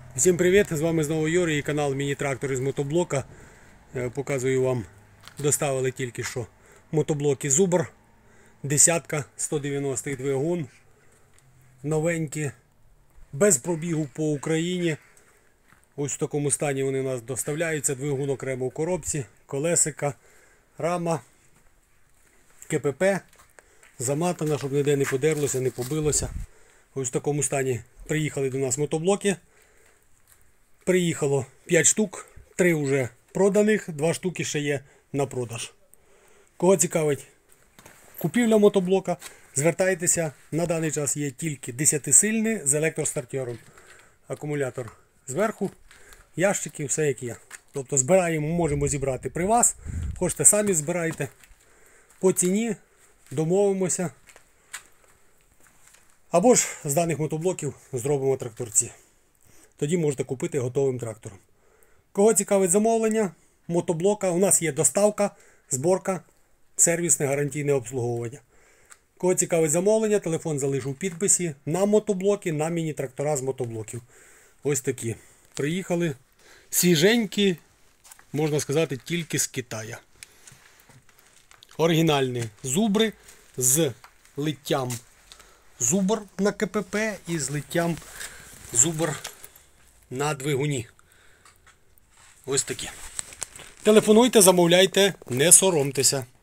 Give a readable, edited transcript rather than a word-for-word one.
Всім привіт! З вами знову Юрій і канал Міні-трактор із мотоблока. Показую вам, доставили тільки що мотоблоки Зубр. Десятка, 190-й двигун. Новенькі, без пробігу по Україні. Ось в такому стані вони у нас доставляються. Двигун окремо в коробці, колесика, рама, КПП. Заматана, щоб ніде не подерлося, не побилося. Ось в такому стані приїхали до нас мотоблоки. Приїхало 5 штук, 3 вже проданих, 2 штуки ще є на продаж. Кого цікавить купівля мотоблока, звертайтеся. На даний час є тільки 10-сильний з електростартером. Акумулятор зверху, ящики, все як є. Тобто збираємо, можемо зібрати при вас. Хочете самі збирайте. По ціні домовимося. Або ж з даних мотоблоків зробимо тракторці. Тоді можете купити готовим трактором. Кого цікавить замовлення мотоблока, у нас є доставка, зборка, сервісне гарантійне обслуговування. Кого цікавить замовлення, телефон залишу в підписі на мотоблоки, на міні-трактора з мотоблоків. Ось такі. Приїхали свіженькі, можна сказати, тільки з Китаю. Оригінальні зубри з литтям Зубр на КПП і з литтям Зубр на двигуні. Ось такі. Телефонуйте, замовляйте, не соромтеся.